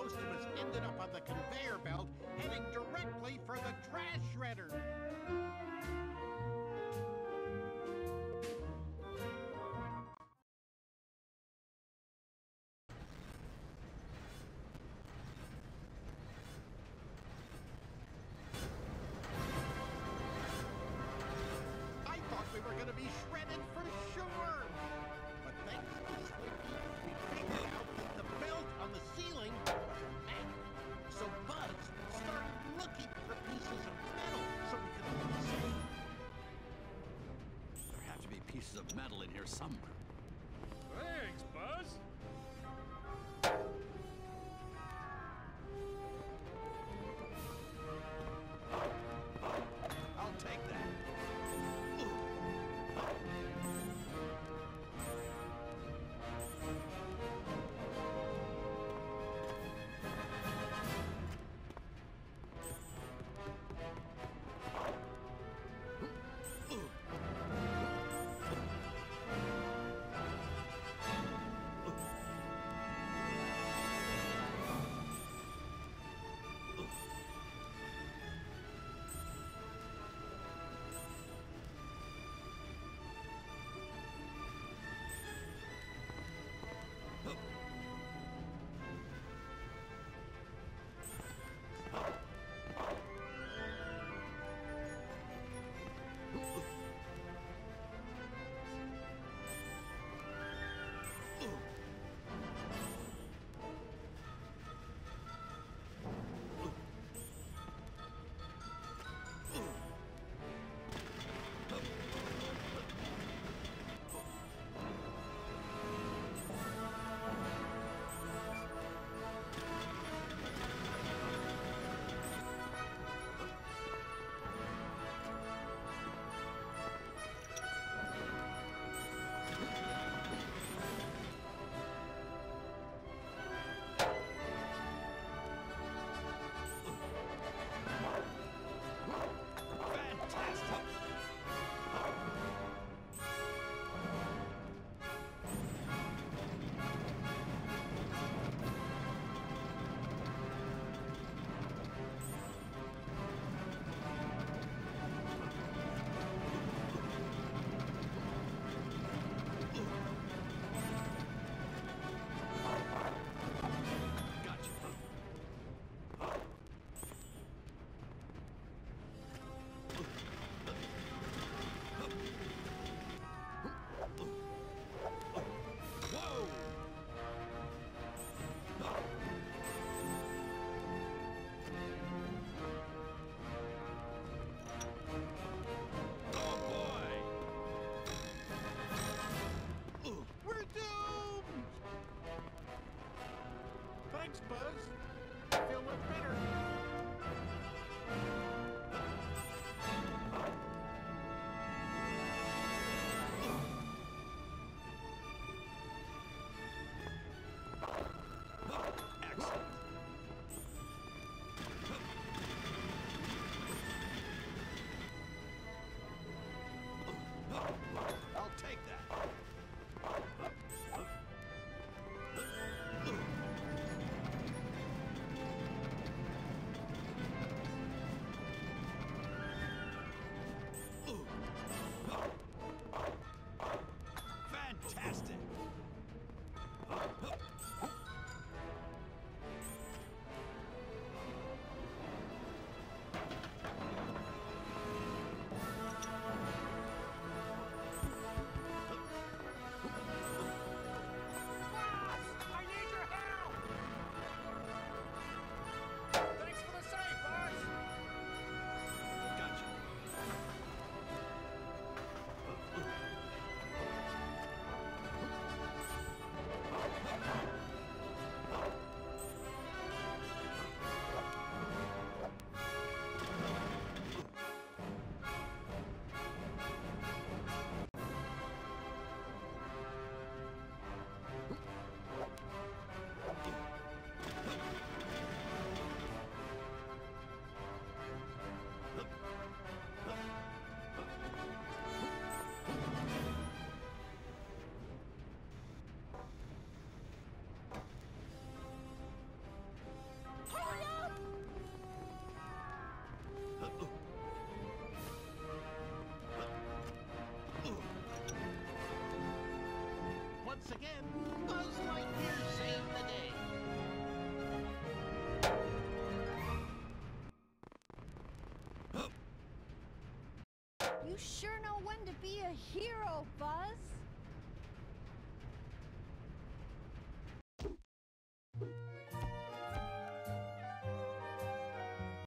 most of us ended up on the conveyor belt, heading directly for the trash shredder. I thought we were going to be shredded for sure. But thanks to Slinky, we figured out that the belt on the ceiling was a magnet. So Buzz started looking for pieces of metal so we could see. There have to be pieces of metal in here somewhere. Thanks, Buzz. I'll take that. We're doomed! Thanks, Buzz. I feel much better. I'll take that. once again, Buzz Lightyear saved the day. You sure know when to be a hero, Buzz.